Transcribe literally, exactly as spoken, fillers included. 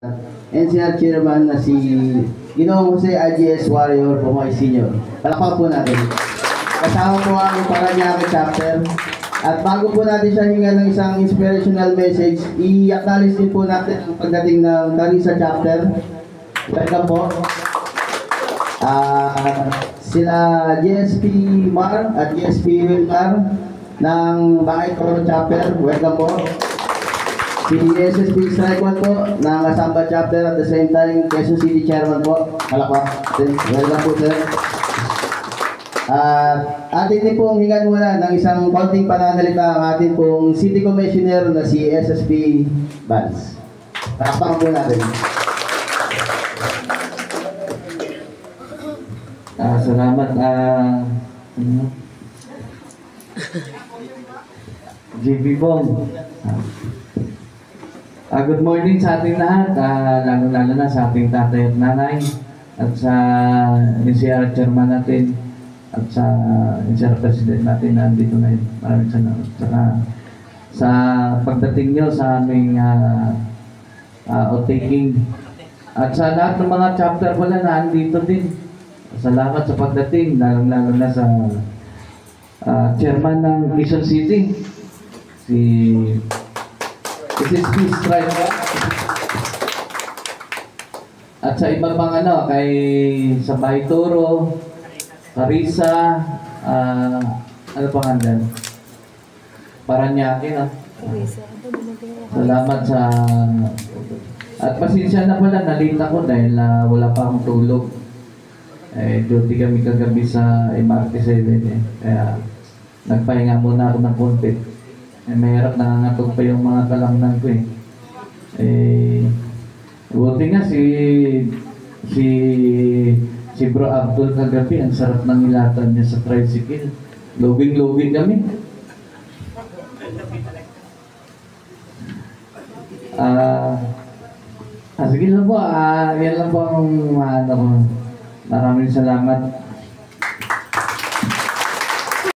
N C R Chairman na si Ginoong Jose I G S Warrior Pumoy Senior Palakpakan po natin. Kasama po ang Paranaque chapter. At bago po natin siya hinga ng isang inspirational message, i-acknowledge din po natin ang pagdating ng Carissa chapter. Welcome po. Uh, sila G S P Mar at G S P Wilmar ng Bangay Toro chapter. Welcome po. Si S S P Strike One po ng Asamba chapter, at the same time Quezon City Chairman po. Palakpakan. Welcome po sir. At uh, atin din pong hingan muna ng isang konting pananalita ang atin pong City Commissioner na si S S P Vance. Palakpakan po natin. Uh, salamat uh, J B Bong. Uh, uh, good morning sa ating lahat, uh, lalo-lalo na sa ating tatay at nanay, at sa N C R Chairman natin, at sa N C R President natin na nandito ngayon. Maraming salamat. Saka sa pagdating nyo sa aming uh, uh, outtaking, at sa lahat ng mga chapter pala na nandito din. Salamat sa pagdating, lalo-lalo na sa uh, Chairman ng Quezon City, si S S P Strike. At sa ibang mga ano, kay sa Bangay Toro, Carissa, uh, ano pang andan? Paranaque, no? Salamat sa... At pasensya na pala, nalita ko dahil uh, wala pa akong tulog. Eh, duty kami kagabi sa M R T seven eh. Kaya nagpahinga muna ako ng konti. Eh, mahirap nangangatog pa yung mga kalamnan ko eh. Eh, buti nga si si si Bro Abdul kagabi, ang sarap ng hilatan niya sa tricycle. Lubing-lubing kami. Ah, uh, ah, sige lang po, ah, yan lang po ang ano ko. Maraming salamat.